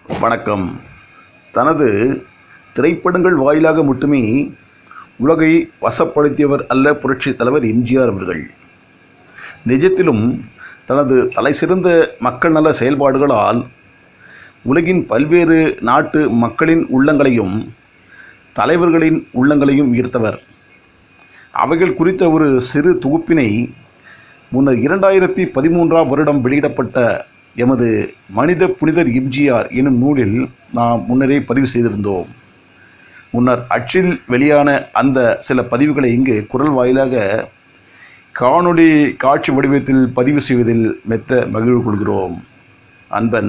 வணக்கம். தனது திரைப்படங்கள் வாயிலாக மட்டுமே உலகை வசப்படுத்தியவர் அல்ல புரட்சி தலைவர் எம்ஜிஆர் அவர்கள். நிஜத்திலும் தனது தலைசிறந்த மக்கள் நல செயல்பாடுகளால் உலகின் பல்வேறு நாட்டு மக்களின் உள்ளங்களையும் தலைவர்களின் உள்ளங்களையும் ஈர்த்தவர். அவைகள் குறித்த ஒரு சிறு தொகுப்பினை முன்னர் 2013ஆம் வருடம் வெளியிடப்பட்ட எமது மனித புனிதர் எம்ஜிஆர் எனும் நூலில் நாம் முன்னரே பதிவு செய்திருந்தோம். முன்னர் அச்சில் வெளியான அந்த சில பதிவுகளை இங்கு குரல் வாயிலாக காணொளி காட்சி வடிவத்தில் பதிவு செய்வதில் மெத்த மகிழ்வு கொள்கிறோம். அன்பன்.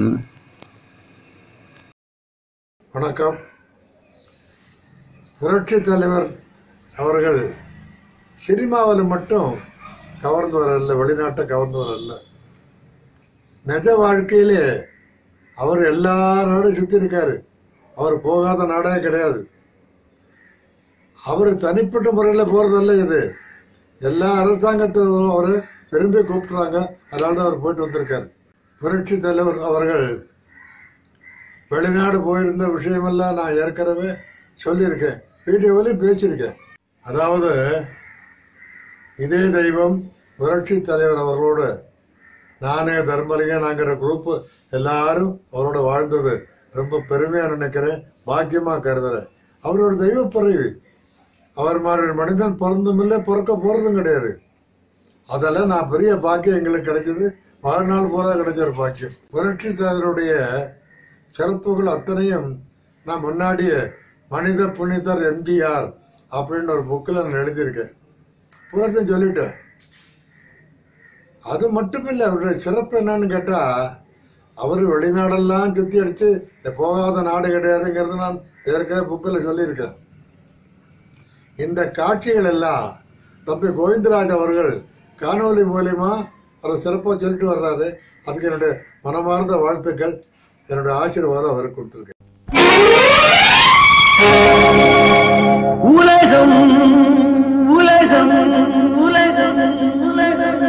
வணக்கம். புரட்சி தலைவர் அவர்கள் சினிமாவில் மட்டும் கவர்ந்தவர் அல்ல, வெளிநாட்டை கவர்ந்தவர் அல்ல. நிஜ வாழ்க்கையிலே அவர் எல்லா நாடும் சுற்றி இருக்காரு. அவர் போகாத நாடே கிடையாது. அவர் தனிப்பட்ட முறையில் போகிறதல்ல, இது எல்லா அரசாங்கத்திலும் அவர் விரும்பி கூப்பிட்றாங்க. அதனால தான் அவர் போயிட்டு வந்திருக்காரு. புரட்சி தலைவர் அவர்கள் வெளிநாடு போயிருந்த விஷயமெல்லாம் நான் ஏற்கனவே சொல்லியிருக்கேன், வீடியோவிலையும் பேசியிருக்கேன். அதாவது இதே தெய்வம் புரட்சி தலைவர் அவர்களோடு நானே தர்மலிங்கங்கிற குரூப்பு எல்லாரும் அவரோட வாழ்ந்தது ரொம்ப பெருமையாக நினைக்கிறேன், பாக்கியமாக கருதுறேன். அவரோட தெய்வ பிறவி. அவர் மாதிரி மனிதன் பிறந்தும் இல்லை, பிறக்க போகிறதும் கிடையாது. அதெல்லாம் நான் பெரிய பாக்கியம் எங்களுக்கு கிடைச்சது, வாழ்நாள் பூரா கிடைச்ச ஒரு பாக்கியம். புரட்சி தலைவருடைய சிறப்புகள் அத்தனையும் நான் முன்னாடியே மனித புனிதர் எம்ஜிஆர் அப்படின்னு ஒரு புக்கில் நான் எழுதியிருக்கேன். புரட்சி சொல்லிட்டேன். அது மட்டும் இல்லை, அவருடைய சிறப்பு என்னன்னு கேட்டால், அவர் வெளிநாடெல்லாம் சுற்றி அடித்து போகாத நாடு கிடையாதுங்கிறது நான் ஏற்கனவே புக்கில் சொல்லியிருக்கேன். இந்த காட்சிகள் எல்லாம் தம்பி கோவிந்தராஜ் அவர்கள் காணொலி மூலியமா அதை சிறப்பாக சொல்லிட்டு வர்றாரு. அதுக்கு என்னுடைய மனமார்ந்த வாழ்த்துக்கள், என்னுடைய ஆசீர்வாதம் அவருக்கு கொடுத்துருக்கேன். உலகம் உலகம் உலகம் உலகம்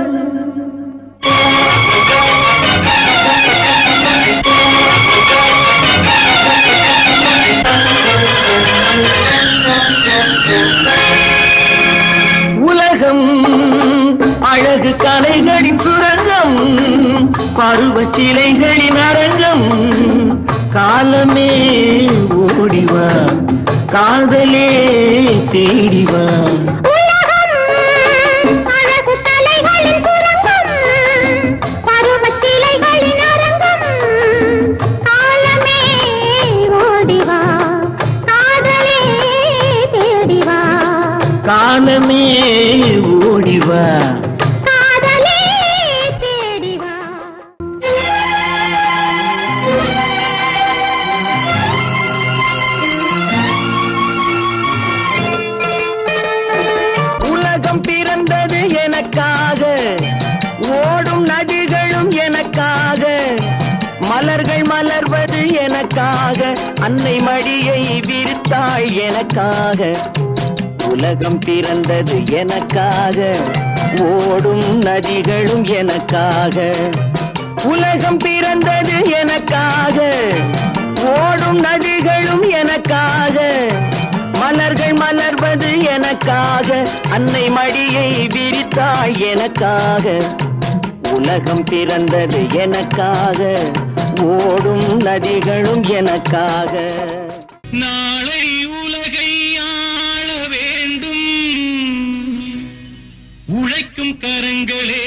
உலகம் அழகு கலைகளின் சுரங்கம், பருவச் சிலைகளின் அரங்கம். காலமே ஓடிவா, காதலே தேடிவா. காலமே ஓடிவா, காதலே தேடிவா. உலகம் பிறந்தது எனக்காக, ஓடும் நதிகளும் எனக்காக, மலர்கள் மலர்வது எனக்காக, அன்னை மடியை விரித்தாள் எனக்காக. உலகம் பிறந்தது எனக்காக, ஓடும் நதிகளும் எனக்காக. உலகம் பிறந்தது எனக்காக, ஓடும் நதிகளும் எனக்காக, மலர்கள் மலர்வது எனக்காக, அன்னை மடியை விரித்தாள் எனக்காக. உலகம் பிறந்தது எனக்காக, ஓடும் நதிகளும் எனக்காக. நாளை உலகை ஆள வேண்டும் உழைக்கும் கரங்களே,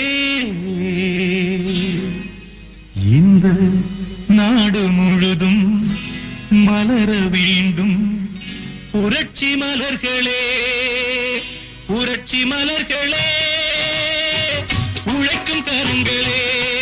இந்த நாடு முழுதும் மலர வேண்டும் புரட்சி மலர்களே, புரட்சி மலர்களே, உழைக்கும் கரங்களே.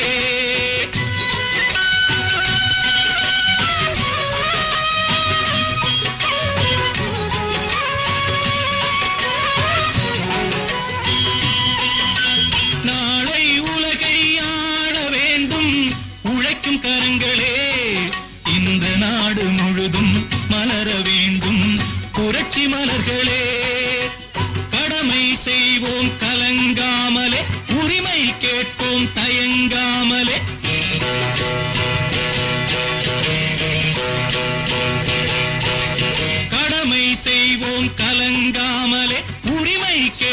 நாளை உலகை ஆள வேண்டும் உழைக்கும் கரங்களே, இந்த நாடு முழுதும் மலர வேண்டும் புரட்சி மலர்களே. கடமை செய்வோம் கலங்காமலே, உரிமை கேட்போம் தயங்க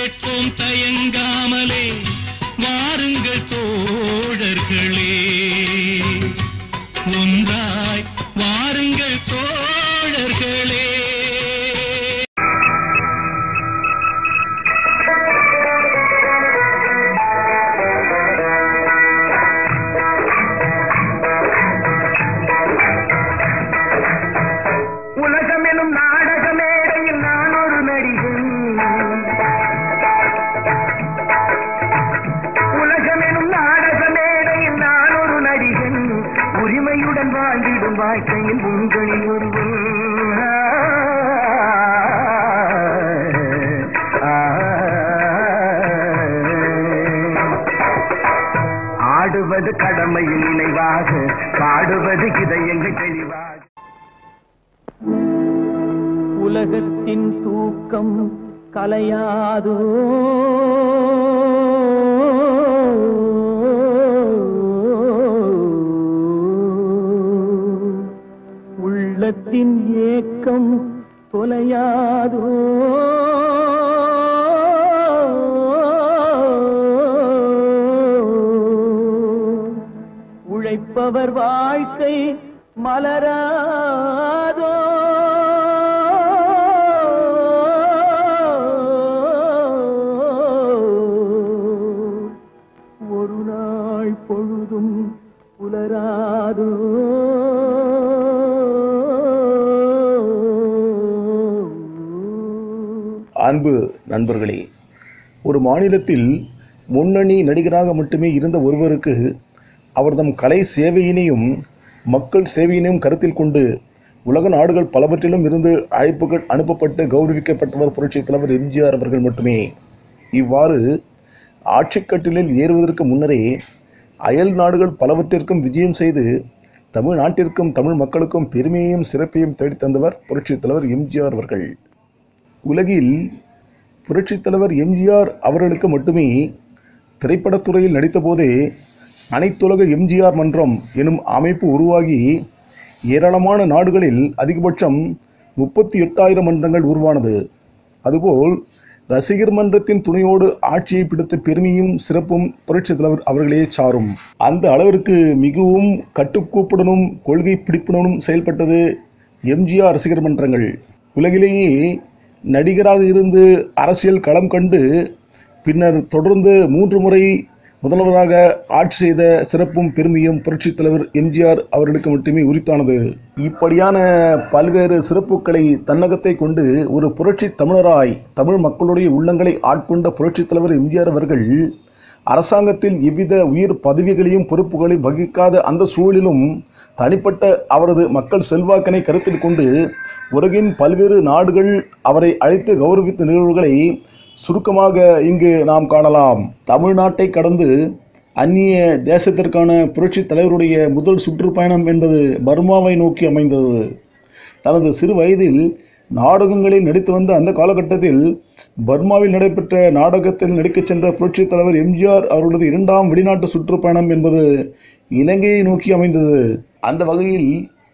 கேட்போம் தயங்காமலே, வாருங்கள் தோழர்களே, ஒன்றாய் வாருங்கள் தோழர்களே. உலகமெனும் நாடக மேடையில் நான் ஒரு நடிகன், உலகமெனும் நாடக மேடையில் நான் ஒரு நடிகன், உரிமையுடன் வாழ்ந்திடும் வாழ்க்கையில் உங்களில் ஒருவன். ஆடுவது கடமையின் நினைவாக, பாடுவது இதயங்கள் தெளிவாக. உலகத்தின் தூக்கம் கலையாதோ, உள்ளத்தின் ஏக்கம் தொலையாதோ, உழைப்பவர் வாழ்க்கை மலராதோ, ஒரு நாள் பொழுதும் புலராதோ. அன்பு நண்பர்களே, ஒரு மாநிலத்தில் முன்னணி நடிகராக மட்டுமே இருந்த ஒருவருக்கு அவர் தம் கலை சேவையினையும் மக்கள் சேவையினையும் கருத்தில் கொண்டு உலக நாடுகள் பலவற்றிலும் இருந்து அழைப்புகள் அனுப்பப்பட்டு கௌரவிக்கப்பட்டவர் புரட்சித் தலைவர் எம்ஜிஆர் அவர்கள் மட்டுமே. இவ்வாறு ஆட்சிக்கட்டிலில் ஏறுவதற்கு முன்னரே அயல் நாடுகள் பலவற்றிற்கும் விஜயம் செய்து தமிழ்நாட்டிற்கும் தமிழ் மக்களுக்கும் பெருமையையும் சிறப்பையும் தேடித்தந்தவர் புரட்சித் தலைவர் எம்ஜிஆர் அவர்கள். உலகில் புரட்சித் தலைவர் எம்ஜிஆர் அவர்களுக்கு மட்டுமே திரைப்படத்துறையில் நடித்தபோதே அனைத்துலக எம்ஜிஆர் மன்றம் எனும் அமைப்பு உருவாகி ஏராளமான நாடுகளில் அதிகபட்சம் 38,000 மன்றங்கள் உருவானது. அதுபோல் ரசிகர் மன்றத்தின் துணையோடு ஆட்சியை பிடித்த பெருமையும் சிறப்பும் புரட்சித் தலைவர் அவர்களே சாரும். அந்த அளவிற்கு மிகவும் கட்டுக்கோப்புடனும் கொள்கை பிடிப்புடனும் செயல்பட்டது எம்ஜிஆர் ரசிகர் மன்றங்கள். உலகிலேயே நடிகராக இருந்து அரசியல் களம் கண்டு பின்னர் தொடர்ந்து 3 முறை முதல்வராக ஆட்சி செய்த சிறப்பும் பெருமையும் புரட்சித் தலைவர் எம்ஜிஆர் அவர்களுக்கு மட்டுமே உரித்தானது. இப்படியான பல்வேறு சிறப்புகளை தன்னகத்தை கொண்டு ஒரு புரட்சி தமிழராய் தமிழ் மக்களுடைய உள்ளங்களை ஆட்கொண்ட புரட்சித் தலைவர் எம்ஜிஆர் அவர்கள் அரசாங்கத்தில் எவ்வித உயர் பதவிகளையும் பொறுப்புகளையும் வகிக்காத அந்த சூழலிலும் தனிப்பட்ட அவரது மக்கள் செல்வாக்கினை கருத்தில் கொண்டு உலகின் பல்வேறு நாடுகள் அவரை அழைத்து கௌரவித்த நிகழ்வுகளை சுருக்கமாக இங்கு நாம் காணலாம். தமிழ்நாட்டை கடந்து அந்நிய தேசத்திற்கான புரட்சி தலைவருடைய முதல் சுற்றுப்பயணம் என்பது பர்மாவை நோக்கி அமைந்தது. தனது சிறு வயதில் நாடகங்களில் நடித்து வந்த அந்த காலகட்டத்தில் பர்மாவில் நடைபெற்ற நாடகத்தில் நடிக்கச் சென்ற புரட்சி தலைவர் எம்ஜிஆர் அவர்களது 2ஆம் வெளிநாட்டு சுற்றுப்பயணம் என்பது இலங்கையை நோக்கி அமைந்தது. அந்த வகையில்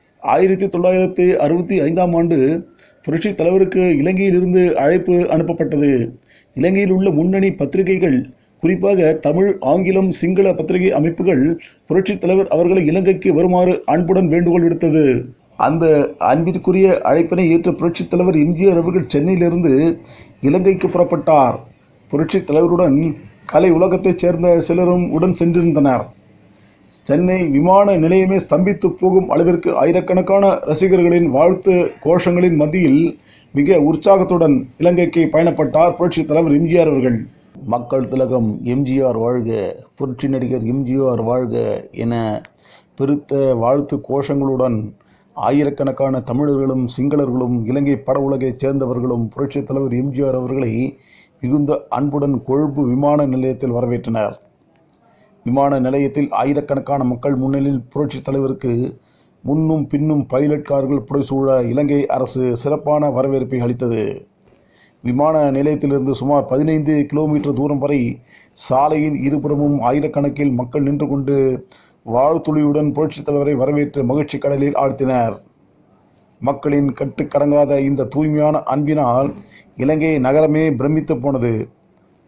1965ஆம் ஆண்டு புரட்சி தலைவருக்கு இலங்கையிலிருந்து அழைப்பு அனுப்பப்பட்டது. இலங்கையில் உள்ள முன்னணி பத்திரிகைகள், குறிப்பாக தமிழ், ஆங்கிலம், சிங்கள பத்திரிகை அமைப்புகள் புரட்சி தலைவர் அவர்களை இலங்கைக்கு வருமாறு அன்புடன் வேண்டுகோள் விடுத்தது. அந்த அன்பிற்குரிய அழைப்பினை ஏற்ற புரட்சித் தலைவர் எம்ஜிஆர் அவர்கள் சென்னையிலிருந்து இலங்கைக்கு புறப்பட்டார். புரட்சித் தலைவருடன் கலை உலகத்தைச் சேர்ந்த சிலரும் உடன் சென்றிருந்தனர். சென்னை விமான நிலையமே ஸ்தம்பித்து போகும் அளவிற்கு ஆயிரக்கணக்கான ரசிகர்களின் வாழ்த்து கோஷங்களின் மத்தியில் மிக உற்சாகத்துடன் இலங்கைக்கு பயணப்பட்டார் புரட்சித் தலைவர் எம்ஜிஆர் அவர்கள். மக்கள் திலகம் எம்ஜிஆர் வாழ்க, புரட்சி நடிகர் எம்ஜிஆர் வாழ்க என பெருத்த வாழ்த்து கோஷங்களுடன் ஆயிரக்கணக்கான தமிழர்களும் சிங்களர்களும் இலங்கை பட உலகைச் சேர்ந்தவர்களும் புரட்சித் தலைவர் எம்ஜிஆர் அவர்களை மிகுந்த அன்புடன் கொழும்பு விமான நிலையத்தில் வரவேற்றனர். விமான நிலையத்தில் ஆயிரக்கணக்கான மக்கள் முன்னிலையில் புரட்சித் தலைவருக்கு முன்னும் பின்னும் பைலட் கார்கள் புடைசூழ இலங்கை அரசு சிறப்பான வரவேற்பை அளித்தது. விமான நிலையத்திலிருந்து சுமார் 15 கிலோமீட்டர் தூரம் வரை சாலையின் இருபுறமும் ஆயிரக்கணக்கில் மக்கள் நின்று கொண்டு வாழ்த்துளியுடன் புரட்சித் தலைவரை வரவேற்று மகிழ்ச்சி கடலில் ஆழ்த்தினர். மக்களின் கட்டுக்கடங்காத இந்த தூய்மையான அன்பினால் இலங்கை நகரமே பிரமித்து போனது.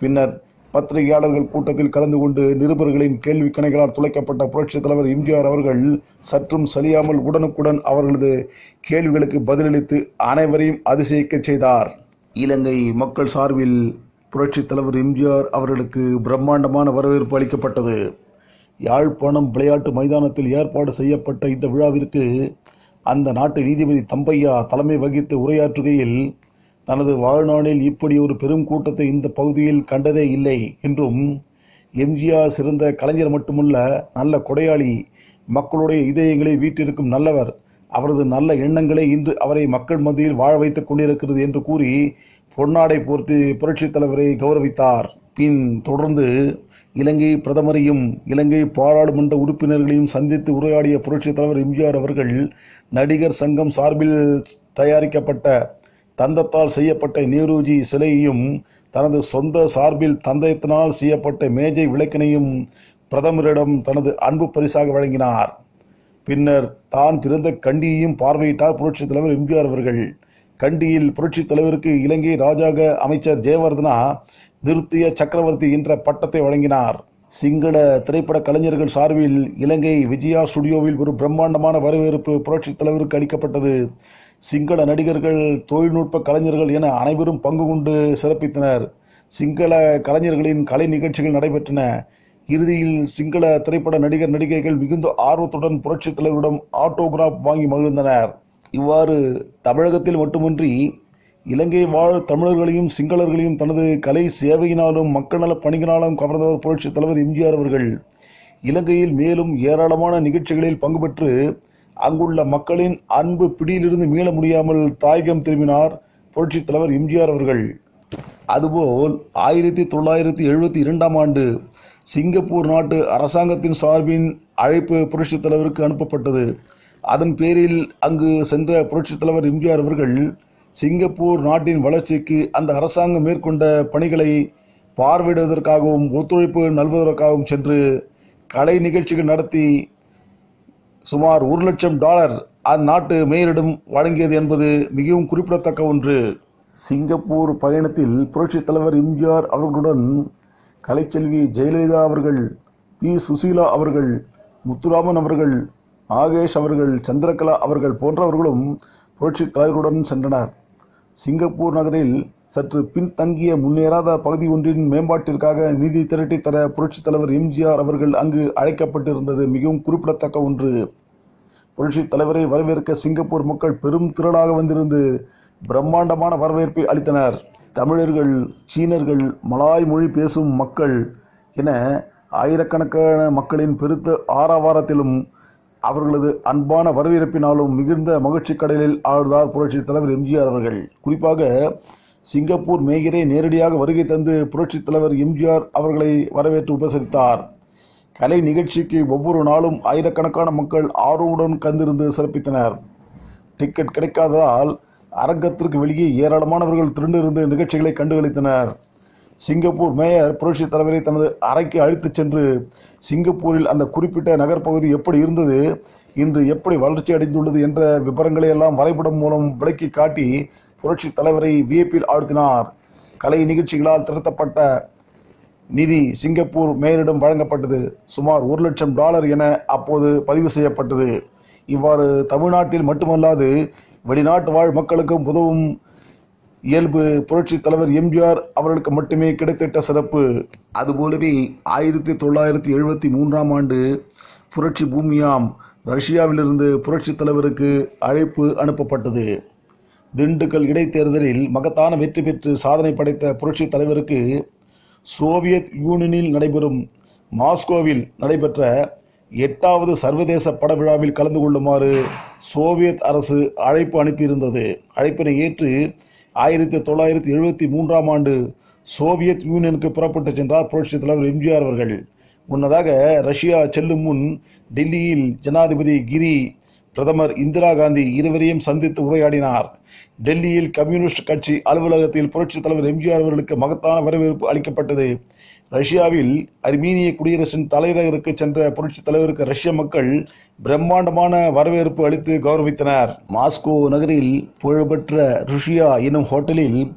பின்னர் பத்திரிகையாளர்கள் கூட்டத்தில் கலந்து கொண்டு நிருபர்களின் கேள்வி கணைகளால் துளைக்கப்பட்ட புரட்சித் தலைவர் எம்ஜிஆர் அவர்கள் சற்றும் சலியாமல் உடனுக்குடன் அவர்களது கேள்விகளுக்கு பதிலளித்து அனைவரையும் அதிசயிக்கச் செய்தார். இலங்கை மக்கள் சார்பில் புரட்சித் தலைவர் எம்ஜிஆர் அவர்களுக்கு பிரம்மாண்டமான வரவேற்பு அளிக்கப்பட்டது. யாழ்ப்பாணம் விளையாட்டு மைதானத்தில் ஏற்பாடு செய்யப்பட்ட இந்த விழாவிற்கு அந்த நாட்டு நீதிபதி தம்பையா தலைமை வகித்து உரையாற்றுகையில், தனது வாழ்நாளில் இப்படி ஒரு பெரும் கூட்டத்தை இந்த பகுதியில் கண்டதே இல்லை என்றும், எம்ஜிஆர் சிறந்த கலைஞர் மட்டுமல்ல, நல்ல கொடையாளி, மக்களுடைய இதயங்களை வீற்றிருக்கும் நல்லவர், அவரது நல்ல எண்ணங்களே இன்று அவரை மக்கள் மத்தியில் வாழ வைத்துக் கொண்டிருக்கிறது என்று கூறி பொன்னாடை போர்த்தி புரட்சித் தலைவரை கௌரவித்தார். பின் தொடர்ந்து இலங்கை பிரதமரையும் இலங்கை பாராளுமன்ற உறுப்பினர்களையும் சந்தித்து உரையாடிய புரட்சித் தலைவர் எம்ஜிஆர் அவர்கள் நடிகர் சங்கம் சார்பில் தயாரிக்கப்பட்ட தந்தத்தால் செய்யப்பட்ட நேருஜி சிலையையும் தனது சொந்த சார்பில் தந்தத்தினால் செய்யப்பட்ட மேஜை விளக்கினையும் பிரதமரிடம் தனது அன்பு பரிசாக வழங்கினார். பின்னர் தான் பிறந்த கண்டியையும் பார்வையிட்டார் புரட்சித் தலைவர் எம்ஜிஆர் அவர்கள். கண்டியில் புரட்சித் தலைவருக்கு இலங்கை ராஜாங்க அமைச்சர் ஜெயவர்தனா நிருத்திய சக்கரவர்த்தி என்ற பட்டத்தை வழங்கினார். சிங்கள திரைப்பட கலைஞர்கள் சார்பில் இலங்கை விஜயா ஸ்டுடியோவில் ஒரு பிரம்மாண்டமான வரவேற்பு புரட்சித் தலைவருக்கு அளிக்கப்பட்டது. சிங்கள நடிகர்கள், தொழில்நுட்ப கலைஞர்கள் என அனைவரும் பங்கு கொண்டு சிறப்பித்தனர். சிங்கள கலைஞர்களின் கலை நிகழ்ச்சிகள் நடைபெற்றன. இறுதியில் சிங்கள திரைப்பட நடிகர் நடிகைகள் மிகுந்த ஆர்வத்துடன் புரட்சித் தலைவரிடம் ஆட்டோகிராஃப் வாங்கி மகிழ்ந்தனர். இவ்வாறு தமிழகத்தில் மட்டுமின்றி இலங்கை வாழ் தமிழர்களையும் சிங்களர்களையும் தனது கலை சேவையினாலும் மக்கள் நல பணிகளாலும் கவர்ந்தவர் புரட்சித் தலைவர் எம்ஜிஆர் அவர்கள். இலங்கையில் மேலும் ஏராளமான நிகழ்ச்சிகளில் பங்கு பெற்று அங்குள்ள மக்களின் அன்பு பிடியிலிருந்து மீள முடியாமல் தாயகம் திரும்பினார் புரட்சித் தலைவர் எம்ஜிஆர் அவர்கள். அதுபோல் 1972 ஆண்டு சிங்கப்பூர் நாட்டு அரசாங்கத்தின் சார்பின் அழைப்பு புரட்சித் தலைவருக்கு அனுப்பப்பட்டது. அதன் பேரில் அங்கு சென்ற புரட்சித் தலைவர் எம்ஜிஆர் அவர்கள் சிங்கப்பூர் நாட்டின் வளர்ச்சிக்கு அந்த அரசாங்கம் மேற்கொண்ட பணிகளை பார்வையிடுவதற்காகவும் ஒத்துழைப்பு நல்வதற்காகவும் சென்று கலை நிகழ்ச்சிகள் நடத்தி சுமார் $1,00,000 அந்நாட்டு மேயரிடம் வழங்கியது என்பது மிகவும் குறிப்பிடத்தக்க ஒன்று. சிங்கப்பூர் பயணத்தில் புரட்சித் தலைவர் எம்ஜிஆர் அவர்களுடன் கலைச்செல்வி ஜெயலலிதா அவர்கள், பி. சுசீலா அவர்கள், முத்துராமன் அவர்கள், நாகேஷ் அவர்கள், சந்திரகலா அவர்கள் போன்றவர்களும் புரட்சித் தலைவருடன் சென்றனர். சிங்கப்பூர் நகரில் சற்று பின்தங்கிய முன்னேறாத பகுதி ஒன்றின் மேம்பாட்டிற்காக நிதி திரட்டி தர புரட்சித் தலைவர் எம்ஜிஆர் அவர்கள் அங்கு அழைக்கப்பட்டிருந்தது மிகவும் குறிப்பிடத்தக்க ஒன்று. புரட்சித் தலைவரை வரவேற்க சிங்கப்பூர் மக்கள் பெரும் திரளாக வந்திருந்து பிரம்மாண்டமான வரவேற்பை அளித்தனர். தமிழர்கள், சீனர்கள், மலாய் மொழி பேசும் மக்கள் என ஆயிரக்கணக்கான மக்களின் பெருத்த ஆரவாரத்திலும் அவர்களது அன்பான வரவேற்பினாலும் மிகுந்த மகிழ்ச்சி கடலில் ஆழ்ந்தார் புரட்சித் தலைவர் எம்ஜிஆர் அவர்கள். குறிப்பாக சிங்கப்பூர் மேயரை நேரடியாக வருகை தந்து புரட்சித் தலைவர் எம்ஜிஆர் அவர்களை வரவேற்று உபசரித்தார். கலை நிகழ்ச்சிக்கு ஒவ்வொரு நாளும் ஆயிரக்கணக்கான மக்கள் ஆர்வமுடன் கந்திருந்து சிறப்பித்தனர். டிக்கெட் கிடைக்காததால் அரங்கத்திற்கு வெளியே ஏராளமானவர்கள் திரண்டிருந்து நிகழ்ச்சிகளை கண்டுகளித்தனர். சிங்கப்பூர் மேயர் புரட்சித் தலைவரை தனது அறைக்கு அழைத்துச் சென்று சிங்கப்பூரில் அந்த குறிப்பிட்ட நகர்ப்பகுதி எப்படி இருந்தது, இன்று எப்படி வளர்ச்சி அடைந்துள்ளது என்ற விவரங்களை எல்லாம் வரைபடம் மூலம் விளக்கி காட்டி புரட்சித் தலைவரை வியப்பில் ஆழ்த்தினார். கலை நிகழ்ச்சிகளால் திரட்டப்பட்ட நிதி சிங்கப்பூர் மேயரிடம் வழங்கப்பட்டது. சுமார் $1,00,000 என அப்போது பதிவு செய்யப்பட்டது. இவ்வாறு தமிழ்நாட்டில் மட்டுமல்லாது வெளிநாட்டு வாழ் மக்களுக்கும் உதவும் இயல்பு புரட்சித் தலைவர் எம்ஜிஆர் அவர்களுக்கு மட்டுமே கிடைத்திட்ட சிறப்பு. அதுபோலவே 1973 ஆண்டு புரட்சி பூமியாம் ரஷ்யாவிலிருந்து புரட்சித் தலைவருக்கு அழைப்பு அனுப்பப்பட்டது. திண்டுக்கல் இடைத்தேர்தலில் மகத்தான வெற்றி பெற்று சாதனை படைத்த புரட்சித் தலைவருக்கு சோவியத் யூனியனில் நடைபெறும் மாஸ்கோவில் நடைபெற்ற 8வது சர்வதேச பட விழாவில் கலந்து கொள்ளுமாறு சோவியத் அரசு அழைப்பு அனுப்பியிருந்தது. அழைப்பினை ஏற்று 1973 ஆண்டு சோவியத் யூனியனுக்கு புறப்பட்டு சென்றார் புரட்சித் தலைவர் எம்ஜிஆர் அவர்கள். முன்னதாக ரஷ்யா செல்லும் முன் டெல்லியில் ஜனாதிபதி கிரி, பிரதமர் இந்திரா காந்தி இருவரையும் சந்தித்து உரையாடினார். டெல்லியில் கம்யூனிஸ்ட் கட்சி அலுவலகத்தில் புரட்சித் தலைவர் எம்ஜிஆர் அவர்களுக்கு மகத்தான வரவேற்பு அளிக்கப்பட்டது. ரஷ்யாவில் அர்மீனிய குடியரசின் தலைநகருக்கு சென்ற புரட்சித் தலைவருக்கு ரஷ்ய மக்கள் பிரம்மாண்டமான வரவேற்பு அளித்து கௌரவித்தனர். மாஸ்கோ நகரில் புகழ்பெற்ற ருஷியா எனும் ஹோட்டலில்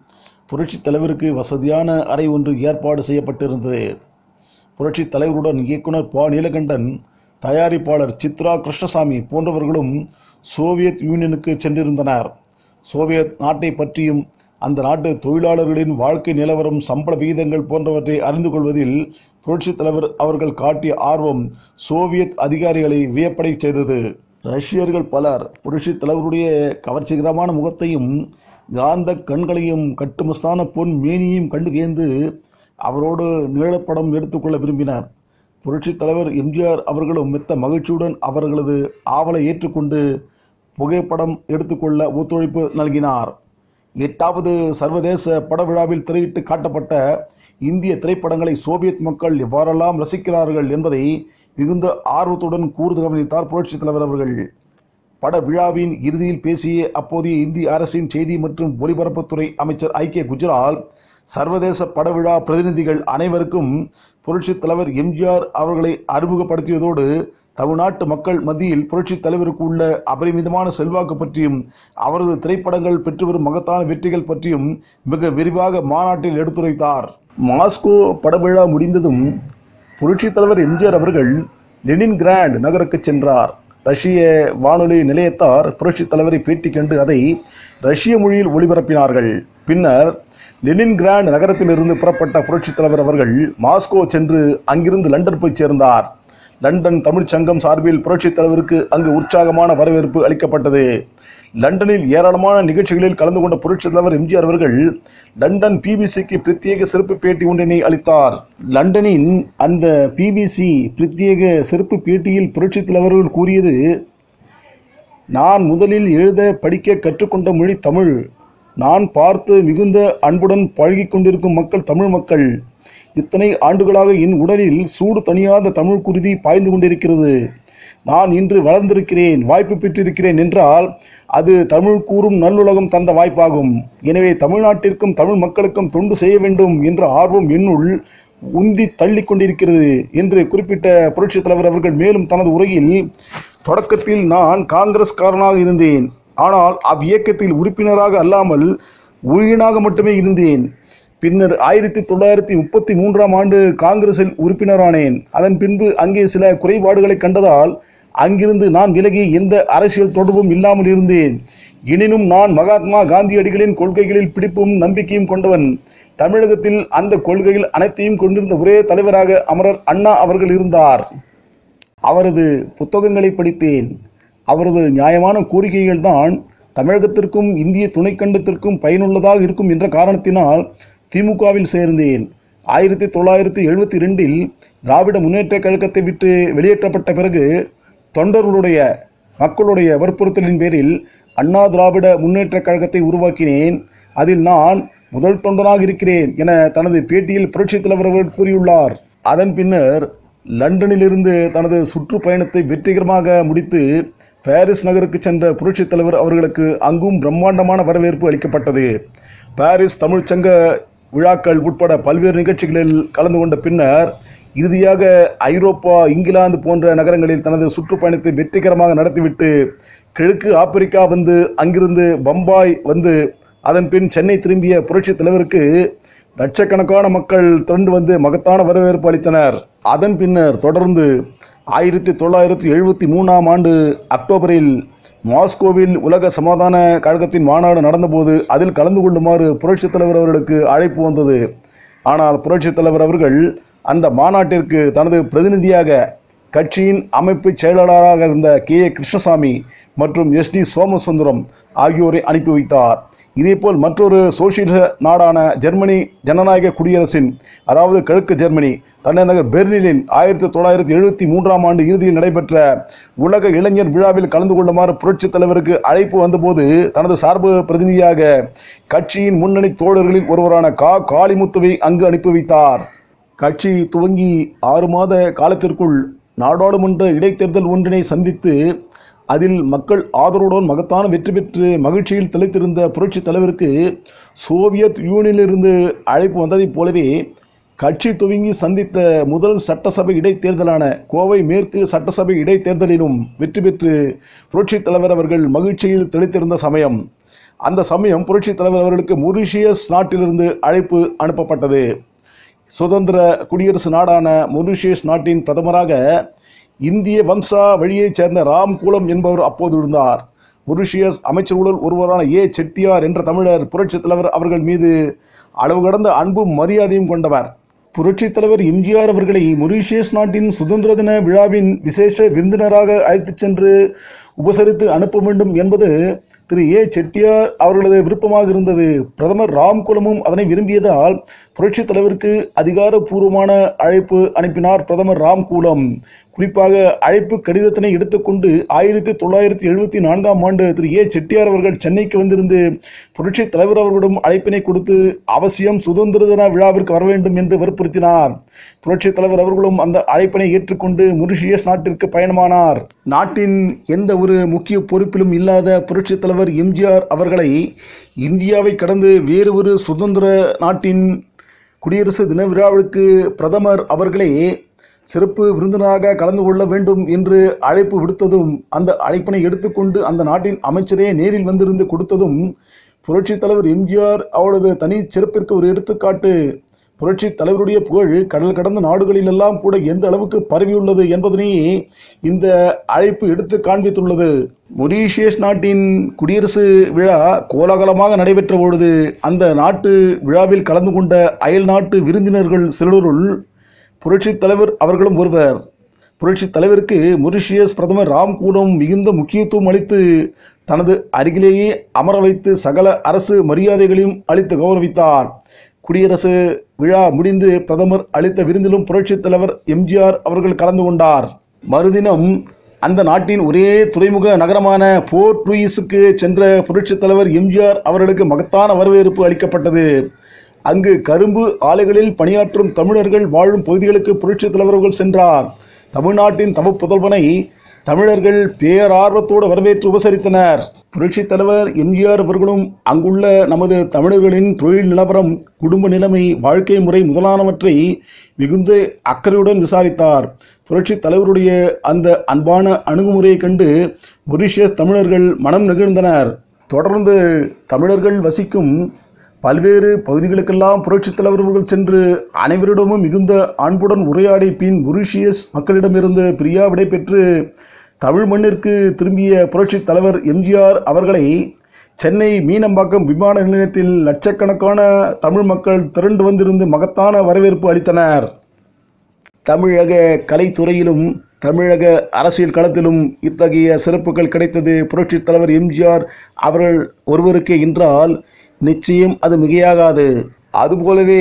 புரட்சித் தலைவருக்கு வசதியான அறை ஒன்று ஏற்பாடு செய்யப்பட்டிருந்தது. புரட்சித் தலைவருடன் இயக்குனர் ப. நீலகண்டன், தயாரிப்பாளர் சித்ரா கிருஷ்ணசாமி போன்றவர்களும் சோவியத் யூனியனுக்கு சென்றிருந்தனர். சோவியத் நாட்டை பற்றியும் அந்த நாட்டு தொழிலாளர்களின் வாழ்க்கை நிலவரம், சம்பள விகிதங்கள் போன்றவற்றை அறிந்து கொள்வதில் புரட்சித் தலைவர் அவர்கள் காட்டிய ஆர்வம் சோவியத் அதிகாரிகளை வியப்படை செய்தது. ரஷ்யர்கள் பலர் புரட்சித் தலைவருடைய கவர்ச்சிகரமான முகத்தையும் காந்த கண்களையும் கட்டுமஸ்தான பொன் மேனியையும் கண்டு வியந்து அவரோடு நிழற்படம் எடுத்துக்கொள்ள விரும்பினார். புரட்சித் தலைவர் எம்ஜிஆர் அவர்களும் மித்த மகிழ்ச்சியுடன் அவர்களது ஆவலை ஏற்றுக்கொண்டு புகைப்படம் எடுத்துக்கொள்ள ஒத்துழைப்பு நல்கினார். 8வது சர்வதேச பட விழாவில் திரையிட்டு காட்டப்பட்ட இந்திய திரைப்படங்களை சோவியத் மக்கள் எவ்வாறெல்லாம் ரசிக்கிறார்கள் என்பதை மிகுந்த ஆர்வத்துடன் கூர்ந்து கவனித்தார் புரட்சித் தலைவர் அவர்கள். பட விழாவின் இறுதியில் பேசிய அப்போதைய இந்திய அரசின் செய்தி மற்றும் ஒலிபரப்புத்துறை அமைச்சர் ஐ.கே. குஜ்ரால், சர்வதேச பட விழா பிரதிநிதிகள் அனைவருக்கும் புரட்சித் தலைவர் எம்ஜிஆர் அவர்களை அறிமுகப்படுத்தியதோடு தமிழ்நாட்டு மக்கள் மத்தியில் புரட்சித் தலைவருக்கு உள்ள அபரிமிதமான செல்வாக்கு பற்றியும் அவரது திரைப்படங்கள் பெற்று வரும் மகத்தான வெற்றிகள் பற்றியும் மிக விரிவாக மாநாட்டில் எடுத்துரைத்தார். மாஸ்கோ படவிழா முடிந்ததும் புரட்சித் தலைவர் எம்ஜிஆர் அவர்கள் லெனின்கிராட் நகருக்கு சென்றார். ரஷ்ய வானொலி நிலையத்தார் புரட்சித் தலைவரை பேட்டி கண்டு அதை ரஷ்ய மொழியில் ஒளிபரப்பினார்கள். பின்னர் லெனின்கிராட் நகரத்திலிருந்து புறப்பட்ட புரட்சித் தலைவர் அவர்கள் மாஸ்கோ சென்று அங்கிருந்து லண்டன் போய் சேர்ந்தார். லண்டன் தமிழ்ச் சங்கம் சார்பில் புரட்சித் தலைவருக்கு அங்கு உற்சாகமான வரவேற்பு அளிக்கப்பட்டது. லண்டனில் ஏராளமான நிகழ்ச்சிகளில் கலந்து கொண்ட புரட்சித் தலைவர் எம்ஜிஆர் அவர்கள் லண்டன் பிபிசிக்கு பிரத்யேக சிறப்பு பேட்டி ஒன்றினை அளித்தார். லண்டனின் அந்த பிபிசி பிரத்யேக சிறப்பு பேட்டியில் புரட்சித் தலைவர்கள் கூறியது, நான் முதலில் எழுத படிக்க கற்றுக்கொண்ட மொழி தமிழ். நான் பார்த்து மிகுந்த அன்புடன் பழகிக் கொண்டிருக்கும் மக்கள் தமிழ் மக்கள். இத்தனை ஆண்டுகளாக என் உடலில் சூடு தணியாத தமிழ் குருதி பாய்ந்து கொண்டிருக்கிறது. நான் இன்று வளர்ந்திருக்கிறேன், வாய்ப்பு பெற்றிருக்கிறேன் என்றால் அது தமிழ் கூறும் நல்லுலகம் தந்த வாய்ப்பாகும். எனவே தமிழ்நாட்டிற்கும் தமிழ் மக்களுக்கும் தொண்டு செய்ய வேண்டும் என்ற ஆர்வம் என்னுள் உந்தி தள்ளி கொண்டிருக்கிறது என்று குறிப்பிட்ட புரட்சித் தலைவர் அவர்கள் மேலும் தனது உரையில், தொடக்கத்தில் நான் காங்கிரஸ்காரனாக இருந்தேன். ஆனால் அவ்வியக்கத்தில் உறுப்பினராக அல்லாமல் ஊழியனாக மட்டுமே இருந்தேன். பின்னர் 1933ஆம் ஆண்டு காங்கிரஸில் உறுப்பினரானேன். அதன் பின்பு அங்கே சில குறைபாடுகளை கண்டதால் அங்கிருந்து நான் விலகி எந்த அரசியல் தொடர்பும் இல்லாமல் இருந்தேன். எனினும் நான் மகாத்மா காந்தியடிகளின் கொள்கைகளில் பிடிப்பும் நம்பிக்கையும் கொண்டவன். தமிழகத்தில் அந்த கொள்கைகள் அனைத்தையும் கொண்டிருந்த ஒரே தலைவராக அமரர் அண்ணா அவர்கள் இருந்தார். அவரது புத்தகங்களை படித்தேன். அவரது நியாயமான கோரிக்கைகள் தான் தமிழகத்திற்கும் இந்திய துணைக்கண்டத்திற்கும் பயனுள்ளதாக இருக்கும் என்ற காரணத்தினால் திமுகவில் சேர்ந்தேன். 1972இல் திராவிட முன்னேற்ற கழகத்தை விட்டு வெளியேற்றப்பட்ட பிறகு தொண்டர்களுடைய மக்களுடைய வற்புறுத்தலின் பேரில் அண்ணா திராவிட முன்னேற்ற கழகத்தை உருவாக்கினேன். அதில் நான் முதல் தொண்டனாக இருக்கிறேன் என தனது பேட்டியில் புரட்சித் தலைவர் அவர்கள் கூறியுள்ளார். அதன் பின்னர் லண்டனிலிருந்து தனது சுற்றுப்பயணத்தை வெற்றிகரமாக முடித்து பாரிஸ் நகருக்கு சென்ற புரட்சித் தலைவர் அவர்களுக்கு அங்கும் பிரம்மாண்டமான வரவேற்பு அளிக்கப்பட்டது. பாரிஸ் தமிழ்ச்சங்க விழாக்கள் உட்பட பல்வேறு நிகழ்ச்சிகளில் கலந்து கொண்ட பின்னர் இறுதியாக ஐரோப்பா, இங்கிலாந்து போன்ற நகரங்களில் தனது சுற்றுப்பயணத்தை வெற்றிகரமாக நடத்திவிட்டு கிழக்கு ஆப்பிரிக்கா வந்து அங்கிருந்து பம்பாய் வந்து அதன் பின் சென்னை திரும்பிய புரட்சித் தலைவருக்கு லட்சக்கணக்கான மக்கள் திரண்டு வந்து மகத்தான வரவேற்பு அளித்தனர். அதன் பின்னர் தொடர்ந்து 1973ஆம் ஆண்டு அக்டோபரில் மாஸ்கோவில் உலக சமாதான கழகத்தின் மாநாடு நடந்தபோது அதில் கலந்து கொள்ளுமாறு புரட்சித் தலைவர் அவர்களுக்கு அழைப்பு வந்தது. ஆனால் புரட்சித் தலைவர் அவர்கள் அந்த மாநாட்டிற்கு தனது பிரதிநிதியாக கட்சியின் அமைப்பு செயலாளராக இருந்த கே. கிருஷ்ணசாமி மற்றும் எஸ்.டி. சோமசுந்தரம் ஆகியோரை அனுப்பி வைத்தார். இதேபோல் மற்றொரு சோசியலிச நாடான ஜெர்மனி ஜனநாயக குடியரசின், அதாவது கிழக்கு ஜெர்மனி தலைநகர் பெர்லினில் 1973ஆம் ஆண்டு இறுதியில் நடைபெற்ற உலக இளைஞர் விழாவில் கலந்து கொள்ளுமாறு புரட்சித் தலைவருக்கு அழைப்பு வந்தபோது தனது சார்பு பிரதிநிதியாக கட்சியின் முன்னணி தோழர்களில் ஒருவரான காளிமுத்துவை அங்கு அனுப்பி வைத்தார். கட்சி துவங்கி 6 மாத காலத்திற்குள் நாடாளுமன்ற இடைத்தேர்தல் ஒன்றினை சந்தித்து அதில் மக்கள் ஆதரவுடன் மகத்தான வெற்றி பெற்று மகிழ்ச்சியில் திளைத்திருந்த புரட்சித் தலைவருக்கு சோவியத் யூனியனிலிருந்து அழைப்பு வந்ததைப் போலவே கட்சி துவங்கி சந்தித்த முதல் சட்டசபை இடைத்தேர்தலான கோவை மேற்கு சட்டசபை இடைத்தேர்தலிலும் வெற்றி பெற்று புரட்சித் தலைவர் அவர்கள் மகிழ்ச்சியில் திளைத்திருந்த சமயம் அந்த சமயம் புரட்சித் தலைவர் அவர்களுக்கு மொரீஷியஸ் நாட்டிலிருந்து அழைப்பு அனுப்பப்பட்டது. சுதந்திர குடியரசு நாடான மொரீஷியஸ் நாட்டின் பிரதமராக இந்திய வம்சா வழியைச் சேர்ந்த ராம்கூலம் என்பவர் அப்போது இருந்தார். மொரீஷியஸ் அமைச்சர்களுள் ஒருவரான செட்டியார் என்ற தமிழர் புரட்சித் தலைவர் அவர்கள் மீது அளவு கடந்த அன்பும் மரியாதையும் கொண்டவர். புரட்சித் தலைவர் எம்ஜிஆர் அவர்களை மொரீஷியஸ் நாட்டின் சுதந்திர தின விழாவின் விசேஷ விருந்தினராக அழைத்துச் சென்று உபசரித்து அனுப்ப வேண்டும் என்பது திரு செட்டியார் அவர்களது விருப்பமாக இருந்தது. பிரதமர் ராம்குலமும் அதனை விரும்பியதால் புரட்சித் தலைவருக்கு அதிகாரப்பூர்வமான அழைப்பு அனுப்பினார் பிரதமர் ராம்கூலம். குறிப்பாக அழைப்பு கடிதத்தினை எடுத்துக்கொண்டு 1974ஆம் ஆண்டு திரு செட்டியார் அவர்கள் சென்னைக்கு வந்திருந்து புரட்சித் தலைவர் அவர்களிடம் அழைப்பினை கொடுத்து அவசியம் சுதந்திர தின விழாவிற்கு வர வேண்டும் என்று வற்புறுத்தினார். புரட்சித் தலைவர் அவர்களும் அந்த அழைப்பினை ஏற்றுக்கொண்டு மொரீஷியஸ் நாட்டிற்கு பயணமானார். நாட்டின் எந்த ஒரு முக்கிய பொறுப்பிலும் இல்லாத புரட்சித் தலைவர் எம்ஜிஆர் அவர்களை இந்தியாவை கடந்து வேறு ஒரு சுதந்திர நாட்டின் குடியரசு தின விழாவிற்கு பிரதமர் அவர்களே சிறப்பு விருந்தினராக கலந்து கொள்ள வேண்டும் என்று அழைப்பு விடுத்ததும் அந்த அழைப்பினை எடுத்துக்கொண்டு அந்த நாட்டின் அமைச்சரே நேரில் வந்திருந்து கொடுத்ததும் புரட்சித் தலைவர் எம்ஜிஆர் அவரது தனி சிறப்பிற்கு ஒரு எடுத்துக்காட்டு. புரட்சித் தலைவருடைய புகழ் கடல் கடந்த நாடுகளிலெல்லாம் கூட எந்த அளவுக்கு பரவியுள்ளது என்பதனையே இந்த அழைப்பு எடுத்து காண்பித்துள்ளது. மொரீஷியஸ் நாட்டின் குடியரசு விழா கோலாகலமாக நடைபெற்ற பொழுது அந்த நாட்டு விழாவில் கலந்து கொண்ட அயல் நாட்டு விருந்தினர்கள் சிலருள் புரட்சித் தலைவர் அவர்களும் ஒருவர். புரட்சித் தலைவருக்கு மொரீஷியஸ் பிரதமர் ராம்கூலம் மிகுந்த முக்கியத்துவம் அளித்து தனது அருகிலேயே அமர வைத்து சகல அரசு மரியாதைகளையும் அளித்து கௌரவித்தார். குடியரசு விழா முடிந்து பிரதமர் அளித்த விருந்திலும் புரட்சித் தலைவர் எம்ஜிஆர் அவர்கள் கலந்து கொண்டார். மறுதினம் அந்த நாட்டின் ஒரே துறைமுக நகரமான போர்ட் லூயிஸுக்கு சென்ற புரட்சித் தலைவர் எம்ஜிஆர் அவர்களுக்கு மகத்தான வரவேற்பு அளிக்கப்பட்டது. அங்கு கரும்பு ஆலைகளில் பணியாற்றும் தமிழர்கள் வாழும் பகுதிகளுக்கு புரட்சித் தலைவர்கள் சென்றார். தமிழ்நாட்டின் புதல்வனை தமிழர்கள் பேரார்வத்தோடு வரவேற்று உபசரித்தனர். புரட்சித் தலைவர் எம்ஜிஆர் அவர்களும் அங்குள்ள நமது தமிழர்களின் தொழில் நிலவரம், குடும்ப நிலைமை, வாழ்க்கை முறை முதலானவற்றை மிகுந்த அக்கறையுடன் விசாரித்தார். புரட்சித் தலைவருடைய அந்த அன்பான அணுகுமுறையை கண்டு மொரீஷியஸ் தமிழர்கள் மனம் நெகிழ்ந்தனர். தொடர்ந்து தமிழர்கள் வசிக்கும் பல்வேறு பகுதிகளுக்கெல்லாம் புரட்சித் தலைவர்கள் சென்று அனைவரிடமும் மிகுந்த அன்புடன் உரையாடி பின் மொரீஷியஸ் மக்களிடமிருந்து பிரியா விடை பெற்று தமிழ் மண்ணிற்கு திரும்பிய புரட்சித் தலைவர் எம்ஜிஆர் அவர்களை சென்னை மீனம்பாக்கம் விமான நிலையத்தில் லட்சக்கணக்கான தமிழ் மக்கள் திரண்டு வந்திருந்து மகத்தான வரவேற்பு அளித்தனர். தமிழக கலைத்துறையிலும் தமிழக அரசியல் களத்திலும் இத்தகைய சிறப்புகள் கிடைத்தது புரட்சித் தலைவர் எம்ஜிஆர் அவர்கள் ஒருவருக்கே என்றால் நிச்சயம் அது மிகையாகாது. அதுபோலவே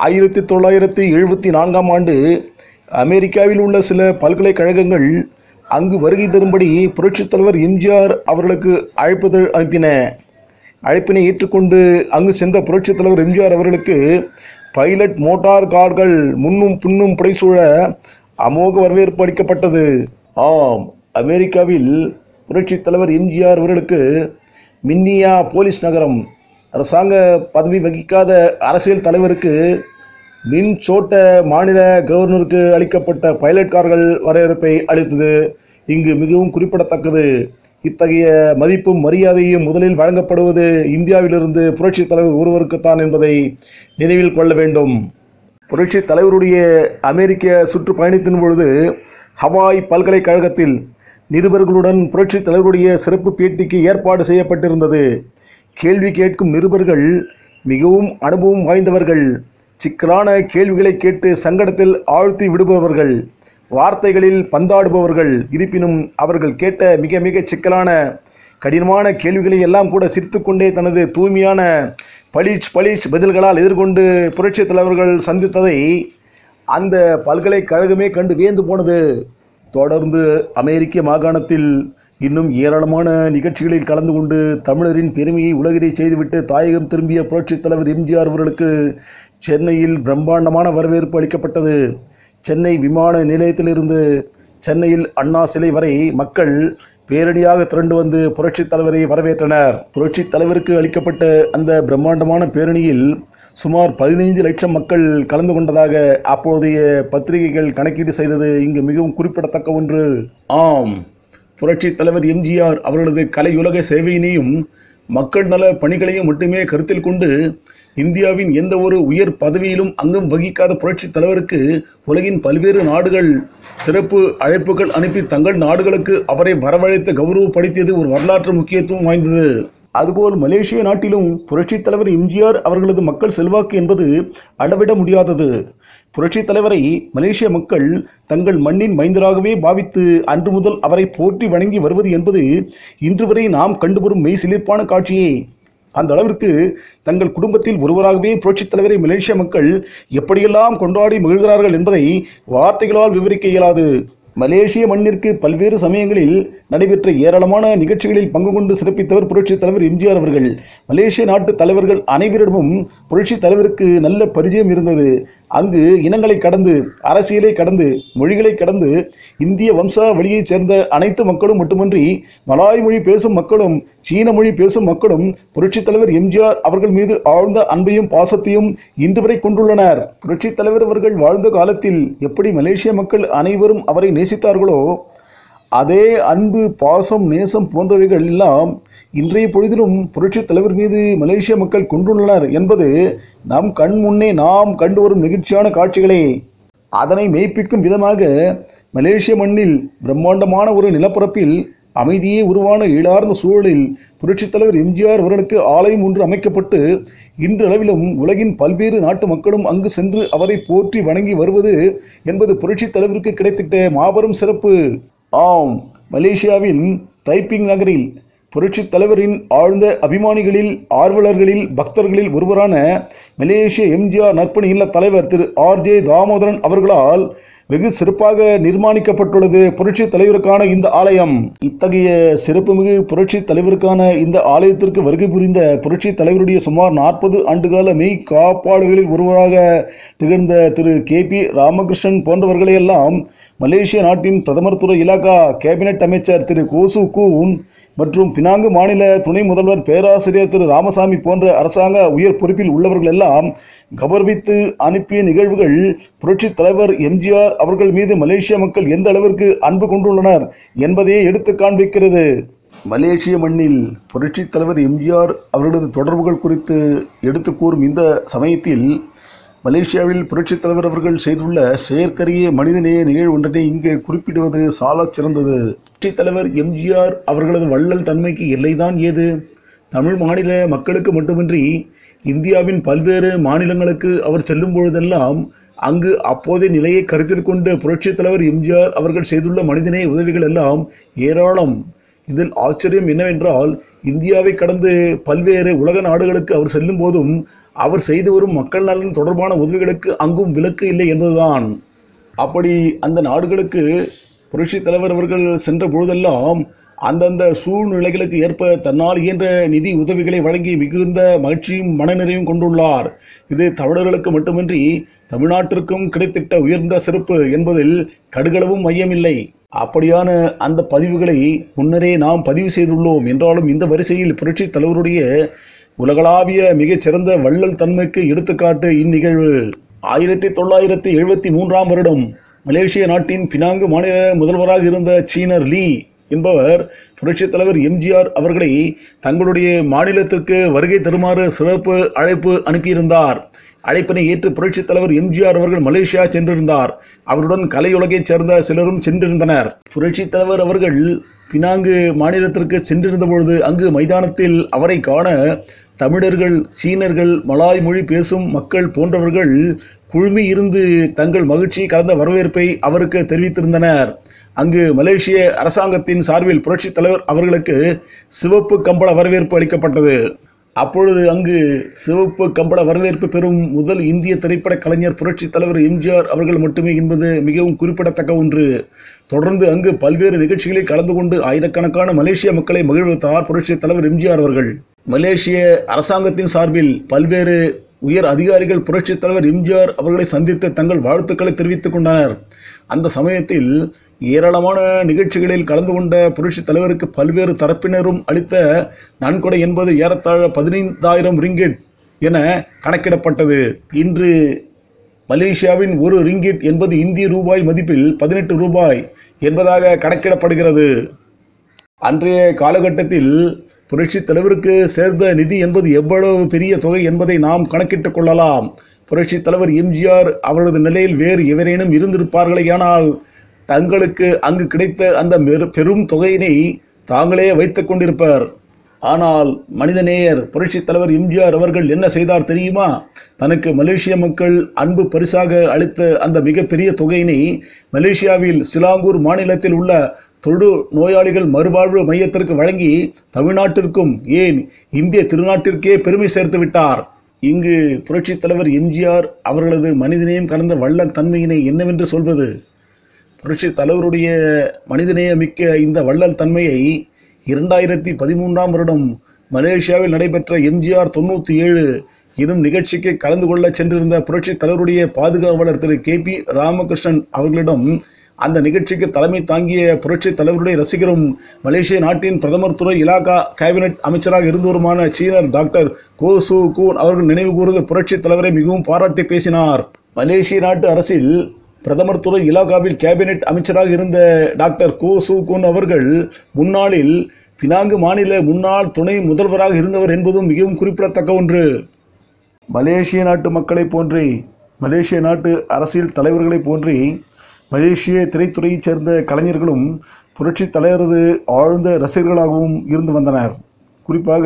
1974ஆம் ஆண்டு அமெரிக்காவில் உள்ள சில பல்கலைக்கழகங்கள் அங்கு வருகை தரும்படி புரட்சித் தலைவர் எம்ஜிஆர் அவர்களுக்கு அழைப்புதழ் அனுப்பின. அழைப்பினை ஏற்றுக்கொண்டு அங்கு சென்ற புரட்சித் தலைவர் எம்ஜிஆர் அவர்களுக்கு பைலட் மோட்டார் கார்கள் முன்னும் பின்னும் புடைசூழ அமோக வரவேற்பு அளிக்கப்பட்டது. ஆம், அமெரிக்காவில் புரட்சித் தலைவர் எம்ஜிஆர் அவர்களுக்கு மின்னியா போலீஸ் நகரம் அரசாங்க பதவி வகிக்காத அரசியல் தலைவருக்கு மின்சோட்ட மாநில கவர்னருக்கு அளிக்கப்பட்ட பைலட் கார்கள் வரவேற்பை அளித்தது இங்கு மிகவும் குறிப்பிடத்தக்கது. இத்தகைய மதிப்பும் மரியாதையும் முதலில் வழங்கப்படுவது இந்தியாவிலிருந்து புரட்சித் தலைவர் ஒருவருக்குத்தான் என்பதை நினைவில் கொள்ள வேண்டும். புரட்சித் தலைவருடைய அமெரிக்க சுற்றுப்பயணத்தின் பொழுது ஹவாய் பல்கலைக்கழகத்தில் நிருபர்களுடன் புரட்சித் தலைவருடைய சிறப்பு பேட்டிக்கு ஏற்பாடு செய்யப்பட்டிருந்தது. கேள்வி கேட்கும் நிருபர்கள் மிகவும் அனுபவம் வாய்ந்தவர்கள். சிக்கலான கேள்விகளை கேட்டு சங்கடத்தில் ஆழ்த்தி விடுபவர்கள், வார்த்தைகளில் பந்தாடுபவர்கள். இருப்பினும் அவர்கள் கேட்ட மிக மிக சிக்கலான கடினமான கேள்விகளை எல்லாம் கூட சிரித்துக்கொண்டே தனது தூய்மையான பளிச் பதில்களால் எதிர்கொண்டு புரட்சித் தலைவர்கள் சந்தித்ததை அந்த பல்கலைக்கழகமே கண்டு வியந்து போனது. தொடர்ந்து அமெரிக்க மாகாணத்தில் இன்னும் ஏராளமான நிகழ்ச்சிகளில் கலந்து கொண்டு தமிழரின் பெருமையை உலகிலே செய்துவிட்டு தாயகம் திரும்பிய புரட்சித் தலைவர் எம்ஜிஆர் அவர்களுக்கு சென்னையில் பிரம்மாண்டமான வரவேற்பு அளிக்கப்பட்டது. சென்னை விமான நிலையத்திலிருந்து சென்னையில் அண்ணா சிலை வரை மக்கள் பேரணியாக திரண்டு வந்து புரட்சித் தலைவரை வரவேற்றனர். புரட்சித் தலைவருக்கு அளிக்கப்பட்ட அந்த பிரம்மாண்டமான பேரணியில் சுமார் 15 லட்சம் மக்கள் கலந்து கொண்டதாக அப்போதைய பத்திரிகைகள் கணக்கீடு செய்தது இங்கு மிகவும் குறிப்பிடத்தக்க ஒன்று. ஆம், புரட்சித் தலைவர் எம்ஜிஆர் அவர்களது கலையுலக சேவையினையும் மக்கள் நல பணிகளையும் மட்டுமே கருத்தில் கொண்டு இந்தியாவின் எந்த ஒரு உயர் பதவியிலும் அங்கம் வகிக்காத புரட்சி தலைவருக்கு உலகின் பல்வேறு நாடுகள் சிறப்பு அழைப்புகள் அனுப்பி தங்கள் நாடுகளுக்கு அவரை வரவழைத்து கௌரவப்படுத்தியது ஒரு வரலாற்று முக்கியத்துவம் வாய்ந்தது. அதுபோல் மலேசிய நாட்டிலும் புரட்சி தலைவர் எம்ஜிஆர் அவர்களது மக்கள் செல்வாக்கு என்பது அளவிட முடியாதது. புரட்சி தலைவரை மலேசிய மக்கள் தங்கள் மண்ணின் மைந்தராகவே பாவித்து அன்று முதல் அவரை போற்றி வணங்கி வருவது என்பது இன்று வரை நாம் கண்டுவரும் மெய் சிலிர்ப்பான காட்சியே. அந்த அளவிற்கு தங்கள் குடும்பத்தில் ஒருவராகவே புரட்சித் தலைவரை மலேசிய மக்கள் எப்படியெல்லாம் கொண்டாடி மகிழ்கிறார்கள் என்பதை வார்த்தைகளால் விவரிக்க இயலாது. மலேசிய மண்ணிற்கு பல்வேறு சமயங்களில் நடைபெற்ற ஏராளமான நிகழ்ச்சிகளில் பங்கு கொண்டு சிறப்பித்தவர் புரட்சித் தலைவர் எம்ஜிஆர் அவர்கள். மலேசிய நாட்டு தலைவர்கள் அனைவரிடமும் புரட்சித் தலைவருக்கு நல்ல பரிச்சயம் இருந்தது. அங்கு இனங்களை கடந்து, அரசியலை கடந்து, மொழிகளை கடந்து இந்திய வம்சாவளியைச் சேர்ந்த அனைத்து மக்களும் மட்டுமின்றி மலாய் மொழி பேசும் மக்களும் சீன மொழி பேசும் மக்களும் புரட்சித் தலைவர் எம்ஜிஆர் அவர்கள் மீது ஆழ்ந்த அன்பையும் பாசத்தையும் இன்று வரை கொண்டுள்ளனர். புரட்சித் தலைவர் அவர்கள் வாழ்ந்த காலத்தில் எப்படி மலேசிய மக்கள் அனைவரும் அவரை நேசித்தார்களோ அதே அன்பு, பாசம், நேசம் போன்றவைகள் எல்லாம் இன்றைய பொழுதிலும் புரட்சித் தலைவர் மீது மலேசிய மக்கள் கொண்டுள்ளனர் என்பது நம் கண் முன்னே நாம் கண்டு வரும் நெகிழ்ச்சியான காட்சிகளே. அதனை மெய்ப்பிக்கும் விதமாக மலேசிய மண்ணில் பிரம்மாண்டமான ஒரு நிலப்பரப்பில் அமைதியே உருவான ஈழார்ந்த சூழலில் புரட்சித் தலைவர் எம்ஜிஆர் அவர்களுக்கு ஆலயம் ஒன்று அமைக்கப்பட்டு இன்றளவிலும் உலகின் பல்வேறு நாட்டு மக்களும் அங்கு சென்று அவரை போற்றி வணங்கி வருவது என்பது புரட்சித் தலைவருக்கு கிடைத்திட்ட மாபெரும் சிறப்பு. ஆம், மலேசியாவின் தைப்பிங் நகரில் புரட்சித் தலைவரின் ஆழ்ந்த அபிமானிகளில், ஆர்வலர்களில், பக்தர்களில் ஒருவரான மலேசிய எம்ஜிஆர் நற்பணி இல்ல தலைவர் திரு ஆர்.ஜே. தாமோதரன் அவர்களால் வெகு சிறப்பாக நிர்மாணிக்கப்பட்டுள்ளது புரட்சி தலைவருக்கான இந்த ஆலயம். இத்தகைய சிறப்புமிகு புரட்சி தலைவருக்கான இந்த ஆலயத்திற்கு வருகை புரிந்த புரட்சி தலைவருடைய சுமார் 40 ஆண்டுகால மெய் காப்பாளர்களில் ஒருவராக திகழ்ந்த திரு கே.பி. ராமகிருஷ்ணன் போன்றவர்களையெல்லாம் மலேசிய நாட்டின் பிரதமர் துறை இலாகா கேபினட் அமைச்சர் திரு கோசு கூன் மற்றும் பினாங்கு மாநில துணை முதல்வர் பேராசிரியர் திரு ராமசாமி போன்ற அரசாங்க உயர் பொறுப்பில் உள்ளவர்கள் எல்லாம் கௌரவித்து அனுப்பிய நிகழ்வுகள் புரட்சி தலைவர் எம்ஜிஆர் அவர்கள் மீது மலேசிய மக்கள் எந்த அளவிற்கு அன்பு கொண்டுள்ளனர் என்பதையே எடுத்து காண்பிக்கிறது. மலேசிய மண்ணில் புரட்சி தலைவர் எம்ஜிஆர் அவர்களது தொடர்புகள் குறித்து எடுத்து கூறும் இந்த சமயத்தில் மலேசியாவில் புரட்சித் தலைவர் அவர்கள் செய்துள்ள செயற்கரிய மனிதநேய நிகழ்வு ஒன்றை இங்கே குறிப்பிடுவது சாலச் சிறந்தது. புரட்சித் தலைவர் எம்ஜிஆர் அவர்களது வள்ளல் தன்மைக்கு எல்லைதான் ஏது? தமிழ் மாநில மக்களுக்கு மட்டுமின்றி இந்தியாவின் பல்வேறு மாநிலங்களுக்கு அவர் செல்லும் பொழுதெல்லாம் அங்கு அப்போதைய நிலையை கருத்தில் கொண்டு புரட்சித் தலைவர் எம்ஜிஆர் அவர்கள் செய்துள்ள மனிதநேய உதவிகள் எல்லாம் ஏராளம். இதில் ஆச்சரியம் என்னவென்றால், இந்தியாவை கடந்து பல்வேறு உலக நாடுகளுக்கு அவர் செல்லும் போதும் அவர் செய்து வரும் மக்கள் நலன் தொடர்பான உதவிகளுக்கு அங்கும் விலக்கு இல்லை என்பதுதான். அப்படி அந்த நாடுகளுக்கு புரட்சி தலைவர் அவர்கள் சென்ற பொழுதெல்லாம் அந்தந்த சூழ்நிலைகளுக்கு ஏற்ப தன்னால் இயன்ற நிதி உதவிகளை வழங்கி மிகுந்த மகிழ்ச்சியும் மனநிறைவும் கொண்டுள்ளார். இது தமிழர்களுக்கு மட்டுமின்றி தமிழ்நாட்டிற்கும் கிடைத்திட்ட உயர்ந்த சிறப்பு என்பதில் கடுகளவும் மையமில்லை. அப்படியான அந்த பதிவுகளை முன்னரே நாம் பதிவு செய்துள்ளோம். என்றாலும் இந்த வரிசையில் புரட்சி தலைவருடைய உலகளாவிய மிகச்சிறந்த வள்ளல் தன்மைக்கு எடுத்துக்காட்டு இந்நிகழ்வு. 1973ஆம் வருடம் மலேசிய நாட்டின் பினாங்கு மாநில முதல்வராக இருந்த சீனர் லீ என்பவர் புரட்சித் தலைவர் எம்ஜிஆர் அவர்களை தங்களுடைய மாநிலத்திற்கு வருகை தருமாறு சிறப்பு அழைப்பு அனுப்பியிருந்தார். அழைப்பினை ஏற்று புரட்சித் தலைவர் எம்ஜிஆர் அவர்கள் மலேசியா சென்றிருந்தார். அவருடன் கலையுலகைச் சேர்ந்த சிலரும் சென்றிருந்தனர். புரட்சித் தலைவர் அவர்கள் பினாங்கு மாநிலத்திற்கு சென்றிருந்த பொழுது அங்கு மைதானத்தில் அவரை காண தமிழர்கள், சீனர்கள், மலாய் மொழி பேசும் மக்கள் போன்றவர்கள் குழுமி இருந்து தங்கள் மகிழ்ச்சி கலந்த வரவேற்பை அவருக்கு தெரிவித்திருந்தனர். அங்கு மலேசிய அரசாங்கத்தின் சார்பில் புரட்சித் தலைவர் அவர்களுக்கு சிவப்பு கம்பள வரவேற்பு அளிக்கப்பட்டது. அப்பொழுது அங்கு சிவப்பு கம்பள வரவேற்பு பெறும் முதல் இந்திய திரைப்பட கலைஞர் புரட்சி தலைவர் எம்ஜிஆர் அவர்கள் மட்டுமே என்பது மிகவும் குறிப்பிடத்தக்க ஒன்று. தொடர்ந்து அங்கு பல்வேறு நிகழ்ச்சிகளில் கலந்து கொண்டு ஆயிரக்கணக்கான மலேசிய மக்களை மகிழ்வித்தார் புரட்சி தலைவர் எம்ஜிஆர் அவர்கள். மலேசிய அரசாங்கத்தின் சார்பில் பல்வேறு உயர் அதிகாரிகள் புரட்சி தலைவர் எம்ஜிஆர் அவர்களை சந்தித்து தங்கள் வாழ்த்துக்களை தெரிவித்துக் கொண்டனர். அந்த சமயத்தில் ஏராளமான நிகழ்ச்சிகளில் கலந்து கொண்ட புரட்சி தலைவருக்கு பல்வேறு தரப்பினரும் அளித்த நன்கொடை என்பது ஏறத்தாழ 15,000 ரிங்கிட் என கணக்கிடப்பட்டது. இன்று மலேசியாவின் ஒரு ரிங்கிட் என்பது இந்திய ரூபாய் மதிப்பில் 18 ரூபாய் என்பதாக கணக்கிடப்படுகிறது. அன்றைய காலகட்டத்தில் புரட்சித் தலைவருக்கு சேர்ந்த நிதி என்பது எவ்வளவு பெரிய தொகை என்பதை நாம் கணக்கிட்டுக் கொள்ளலாம். புரட்சித் தலைவர் எம்ஜிஆர் அவரது நிலையில் வேறு எவரேனும் இருந்திருப்பார்களேயானால் தங்களுக்கு அங்கு கிடைத்த அந்த பெரும் தொகையினை தாங்களே வைத்துக் கொண்டிருப்பார். ஆனால் மனிதநேயர் புரட்சித் தலைவர் எம்ஜிஆர் அவர்கள் என்ன செய்தார் தெரியுமா? தனக்கு மலேசிய மக்கள் அன்பு பரிசாக அளித்த அந்த மிகப்பெரிய தொகையினை மலேசியாவில் சிலாங்கூர் மாநிலத்தில் உள்ள தொழு நோயாளிகள் மறுவாழ்வு மையத்திற்கு வழங்கி தமிழ்நாட்டிற்கும் ஏன் இந்திய திருநாட்டிற்கே பெருமை சேர்த்து விட்டார். இங்கு புரட்சித் தலைவர் எம்ஜிஆர் அவர்களது மனிதநேயம் கடந்த வள்ளல் தன்மையினை என்னவென்று சொல்வது? புரட்சித் தலைவருடைய மனிதநேயமிக்க இந்த வள்ளல் தன்மையை 2013ஆம் வருடம் மலேசியாவில் நடைபெற்ற எம்ஜிஆர் 97 எனும் நிகழ்ச்சிக்கு கலந்து கொள்ள சென்றிருந்த புரட்சித் தலைவருடைய பாதுகாவலர் திரு KP ராமகிருஷ்ணன் அவர்களிடம் அந்த நிகழ்ச்சிக்கு தலைமை தாங்கிய புரட்சித் தலைவருடைய ரசிகரும் மலேசிய நாட்டின் பிரதமர் துறை இலாகா கேபினெட் அமைச்சராக இருந்தவருமான சீனர் டாக்டர் கோ சு கூன் அவர்கள் நினைவு கூர்ந்து புரட்சித் தலைவரை மிகவும் பாராட்டி பேசினார். மலேசிய நாட்டு அரசில் பிரதமர் துறை இலாகாவில் கேபினெட் அமைச்சராக இருந்த டாக்டர் கோ சு கூன் அவர்கள் முன்னாளில் பினாங்கு மாநில முன்னாள் துணை முதல்வராக இருந்தவர் என்பதும் மிகவும் குறிப்பிடத்தக்க ஒன்று. மலேசிய நாட்டு மக்களைப் போன்றே மலேசிய நாட்டு அரசியல் தலைவர்களைப் போன்றே மலேசிய திரைத்துறையைச் சேர்ந்த கலைஞர்களும் புரட்சித் தலைவரது ஆழ்ந்த ரசிகர்களாகவும் இருந்து வந்தனர். குறிப்பாக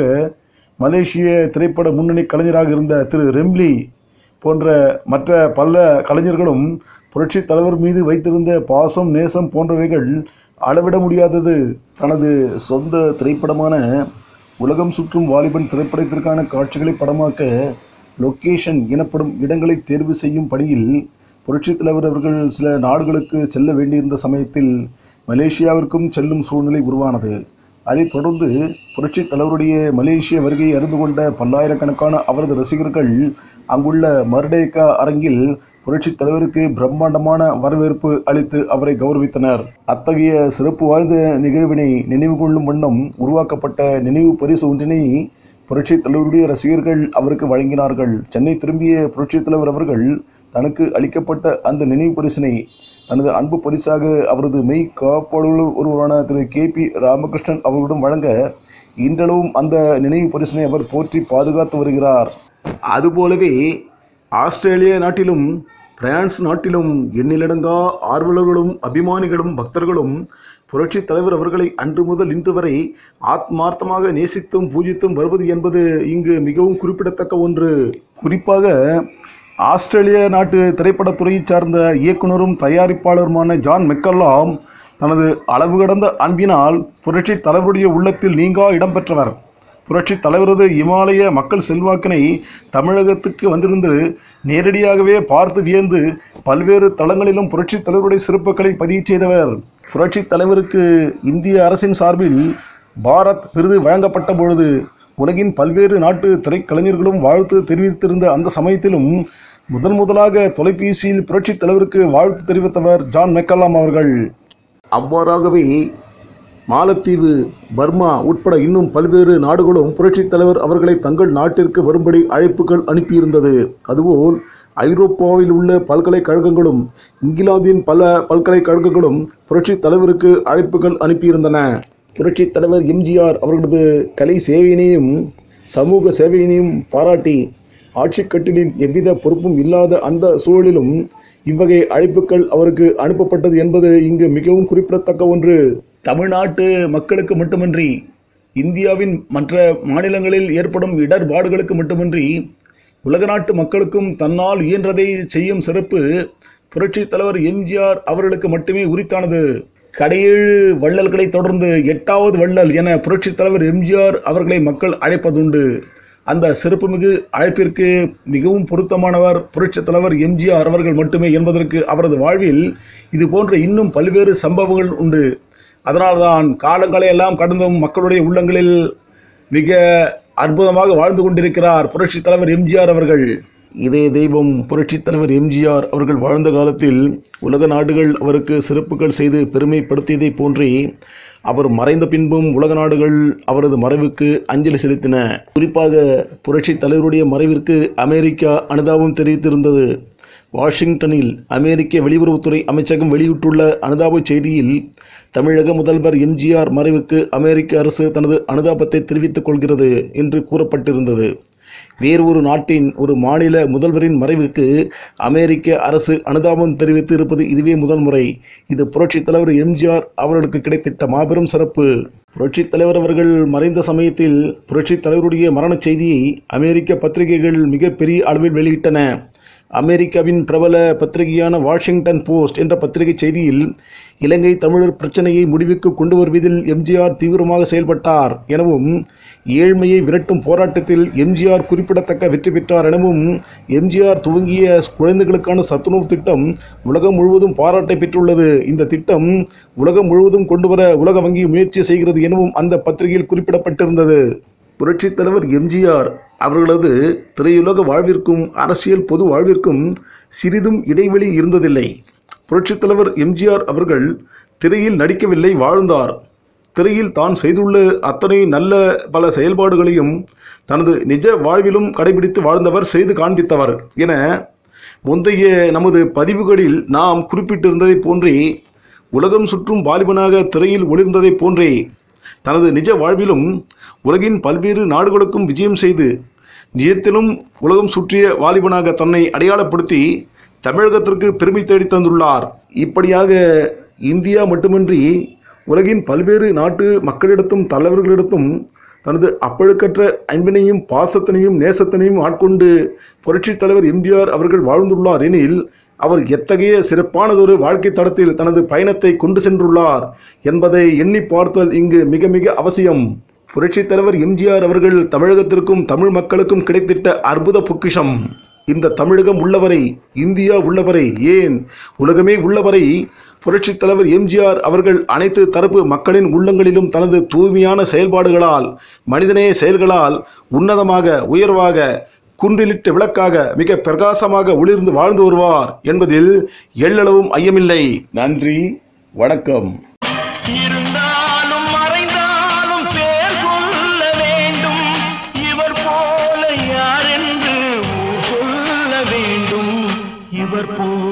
மலேசிய திரைப்பட முன்னணி கலைஞராக இருந்த திரு ரெம்லி போன்ற மற்ற பல கலைஞர்களும் புரட்சித் தலைவர் மீது வைத்திருந்த பாசம் நேசம் போன்றவைகள் அளவிட முடியாதது. தனது சொந்த திரைப்படமான உலகம் சுற்றும் வாலிபன் திரைப்படத்திற்கான காட்சிகளை படமாக்க லொக்கேஷன் எனப்படும் இடங்களை தேர்வு செய்யும் பணியில் புரட்சித் தலைவர் அவர்கள் சில நாடுகளுக்கு செல்ல வேண்டியிருந்த சமயத்தில் மலேசியாவிற்கும் செல்லும் சூழ்நிலை உருவானது. அதைத் தொடர்ந்து புரட்சித் தலைவருடைய மலேசிய வருகையை அறிந்து கொண்ட பல்லாயிரக்கணக்கான அவரது ரசிகர்கள் அங்குள்ள மர்டேக்கா அரங்கில் புரட்சித் தலைவருக்கு பிரம்மாண்டமான வரவேற்பு அளித்து அவரை கௌரவித்தனர். அத்தகைய சிறப்பு வாய்ந்த நிகழ்வினை நினைவு கொள்ளும் வண்ணம் உருவாக்கப்பட்ட நினைவு பரிசு ஒன்றினை புரட்சித் தலைவருடைய ரசிகர்கள் அவருக்கு வழங்கினார்கள். சென்னை திரும்பிய புரட்சித் தலைவர் அவர்கள் தனக்கு அளிக்கப்பட்ட அந்த நினைவு பரிசினை தனது அன்பு பரிசாக அவரது மெய் காப்பாளர் ஒருவரான திரு KP ராமகிருஷ்ணன் அவர்களிடம் வழங்க இன்றளவும் அந்த நினைவு பரிசினை அவர் போற்றி பாதுகாத்து வருகிறார். அதுபோலவே ஆஸ்திரேலிய நாட்டிலும் பிரான்ஸ் நாட்டிலும் எண்ணிலடங்கா ஆர்வலர்களும் அபிமானிகளும் பக்தர்களும் புரட்சித் தலைவர் அவர்களை அன்று முதல் இன்று வரை ஆத்மார்த்தமாக நேசித்தும் பூஜித்தும் வருவது என்பது இங்கு மிகவும் குறிப்பிடத்தக்க ஒன்று. குறிப்பாக ஆஸ்திரேலிய நாட்டு திரைப்படத்துறையைச் சார்ந்த இயக்குனரும் தயாரிப்பாளருமான ஜான் மெக்கல்லாம் தனது அளவு கடந்த அன்பினால் புரட்சித் தலைவருடைய உள்ளத்தில் நீங்கா இடம்பெற்றவர். புரட்சித் தலைவரது இமாலய மக்கள் செல்வாக்கினை தமிழகத்துக்கு வந்திருந்து நேரடியாகவே பார்த்து வியந்து பல்வேறு தளங்களிலும் புரட்சித் தலைவருடைய சிறப்புகளை பதிவு செய்தவர். புரட்சித் தலைவருக்கு இந்திய அரசின் சார்பில் பாரத் விருது வழங்கப்பட்ட பொழுது உலகின் பல்வேறு நாட்டு திரைக்கலைஞர்களும் வாழ்த்து தெரிவித்திருந்த அந்த சமயத்திலும் முதலாக தொலைபேசியில் புரட்சித் தலைவருக்கு வாழ்த்து தெரிவித்தவர் ஜான் மெக்கல்லாம் அவர்கள். அவ்வாறாகவே மாலத்தீவு, பர்மா உட்பட இன்னும் பல்வேறு நாடுகளும் புரட்சித் தலைவர் அவர்களை தங்கள் நாட்டிற்கு வரும்படி அழைப்புகள் அனுப்பியிருந்தது. அதுபோல் ஐரோப்பாவில் உள்ள பல்கலைக்கழகங்களும் இங்கிலாந்தின் பல பல்கலைக்கழகங்களும் புரட்சித் தலைவருக்கு அழைப்புகள் அனுப்பியிருந்தன. புரட்சித் தலைவர் எம்ஜிஆர் அவர்களது கலை சேவையினையும் சமூக சேவையினையும் பாராட்டி ஆட்சிக்கட்டிலில் எவ்வித பொறுப்பும் இல்லாத அந்த சூழலிலும் இவ்வகை அழைப்புகள் அவருக்கு அனுப்பப்பட்டது என்பது இங்கு மிகவும் குறிப்பிடத்தக்க ஒன்று. தமிழ்நாட்டு மக்களுக்கு மட்டுமின்றி இந்தியாவின் மற்ற மாநிலங்களில் ஏற்படும் இடர்பாடுகளுக்கு மட்டுமின்றி உலக நாட்டு மக்களுக்கும் தன்னால் இயன்றதை செய்யும் சிறப்பு புரட்சித் தலைவர் எம்ஜிஆர் அவர்களுக்கு மட்டுமே உரித்தானது. கடையேழு வள்ளல்களை தொடர்ந்து 8வது வள்ளல் என புரட்சித் தலைவர் எம்ஜிஆர் அவர்களை மக்கள் அழைப்பதுண்டு. அந்த சிறப்புமிகு அழைப்பிற்கு மிகவும் பொருத்தமானவர் புரட்சித் தலைவர் எம்ஜிஆர் அவர்கள் மட்டுமே என்பதற்கு அவரது வாழ்வில் இது போன்ற இன்னும் பல்வேறு சம்பவங்கள் உண்டு. அதனால்தான் காலங்களை எல்லாம் கடந்தும் மக்களுடைய உள்ளங்களில் மிக அற்புதமாக வாழ்ந்து கொண்டிருக்கிறார் புரட்சித் தலைவர் எம்ஜிஆர் அவர்கள். இதே தெய்வம் புரட்சித் தலைவர் எம்ஜிஆர் அவர்கள் வாழ்ந்த காலத்தில் உலக நாடுகள் அவருக்கு சிறப்புகள் செய்து பெருமைப்படுத்தியதை போன்றே அவர் மறைந்த பின்பும் உலக நாடுகள் அவரது மறைவுக்கு அஞ்சலி செலுத்தின. குறிப்பாக புரட்சித் தலைவருடைய மறைவிற்கு அமெரிக்கா அனுதாபம் தெரிவித்திருந்தது. வாஷிங்டனில் அமெரிக்க வெளியுறவுத்துறை அமைச்சகம் வெளியிட்டுள்ள அனுதாப செய்தியில், தமிழக முதல்வர் எம்ஜிஆர் மறைவுக்கு அமெரிக்க அரசு தனது அனுதாபத்தை தெரிவித்துக் கொள்கிறது என்று கூறப்பட்டிருந்தது. வேறு ஒரு நாட்டின் ஒரு மாநில முதல்வரின் மறைவுக்கு அமெரிக்க அரசு அனுதாபம் தெரிவித்து இருப்பது இதுவே முதல் முறை. இது புரட்சித் தலைவர் எம்ஜிஆர் அவர்களுக்கு கிடைத்திட்ட மாபெரும் சிறப்பு. புரட்சித் தலைவர் அவர்கள் மறைந்த சமயத்தில் புரட்சித் தலைவருடைய மரணச் செய்தியை அமெரிக்க பத்திரிகைகள் மிகப்பெரிய அளவில் வெளியிட்டன. அமெரிக்காவின் பிரபல பத்திரிகையான வாஷிங்டன் போஸ்ட் என்ற பத்திரிகை செய்தியில், இலங்கை தமிழர் பிரச்சனையை முடிவுக்கு கொண்டு வருவதில் எம்ஜிஆர் தீவிரமாக செயல்பட்டார் எனவும், ஏழ்மையை விரட்டும் போராட்டத்தில் எம்ஜிஆர் குறிப்பிடத்தக்க வெற்றி பெற்றார் எனவும், எம்ஜிஆர் துவங்கிய குழந்தைகளுக்கான சத்துணவு திட்டம் உலகம் முழுவதும் பாராட்டை பெற்றுள்ளது. இந்த திட்டம் உலகம் முழுவதும் கொண்டுவர உலக வங்கி முயற்சி செய்கிறது எனவும் அந்த பத்திரிகையில் குறிப்பிடப்பட்டிருந்தது. புரட்சித் தலைவர் எம்ஜிஆர் அவர்களது திரையுலக வாழ்விற்கும் அரசியல் பொது வாழ்விற்கும் சிறிதும் இடைவெளி இருந்ததில்லை. புரட்சித் தலைவர் எம்ஜிஆர் அவர்கள் திரையில் நடிக்கவில்லை, வாழ்ந்தார். திரையில் தான் செய்துள்ள அத்தனை நல்ல பல செயல்பாடுகளையும் தனது நிஜ வாழ்விலும் கடைபிடித்து வாழ்ந்தவர், செய்து காண்பித்தவர் என முந்தைய நமது பதிவுகளில் நாம் குறிப்பிட்டிருந்ததை போன்றே, உலகம் சுற்றும் வாலிபனாக திரையில் ஒளிர்ந்ததை போன்றே தனது நிஜ வாழ்விலும் உலகின் பல்வேறு நாடுகளுக்கும் விஜயம் செய்து நிஜத்திலும் உலகம் சுற்றிய வாலிபனாக தன்னை அடையாளப்படுத்தி தமிழகத்திற்கு பெருமை தேடி தந்துள்ளார். இப்படியாக இந்தியா மட்டுமின்றி உலகின் பல்வேறு நாட்டு மக்களிடத்தும் தலைவர்களிடத்தும் தனது அப்பழுக்கற்ற அன்பினையும் பாசத்தினையும் நேசத்தினையும் ஆட்கொண்டு புரட்சித் தலைவர் எம்ஜிஆர் அவர்கள் வாழ்ந்துள்ளார் எனில், அவர் எத்தகைய சிறப்பானதொரு வாழ்க்கை தடத்தில் தனது பயணத்தை கொண்டு சென்றுள்ளார் என்பதை எண்ணி பார்த்தல் இங்கு மிக மிக அவசியம். புரட்சித் தலைவர் எம்ஜிஆர் அவர்கள் தமிழகத்திற்கும் தமிழ் மக்களுக்கும் கிடைத்திட்ட அற்புத பொக்கிஷம். இந்த தமிழகம் உள்ளவரை, இந்தியா உள்ளவரை, ஏன் உலகமே உள்ளவரை புரட்சித் தலைவர் எம்ஜிஆர் அவர்கள் அனைத்து தரப்பு மக்களின் உள்ளங்களிலும் தனது தூய்மையான செயல்பாடுகளால், மனிதநேய செயல்களால் உன்னதமாக, உயர்வாக, குன்றிலிட்ட விளக்காக, மிக பிரகாசமாக ஒளிர்ந்து வாழ்ந்து வருவார் என்பதில் எள்ளளவும் ஐயமில்லை. நன்றி, வணக்கம். இருந்தாலும் மறைந்தாலும் பேர் சொல்ல வேண்டும், இவர் போல யார் என்று சொல்ல வேண்டும், இவர் போல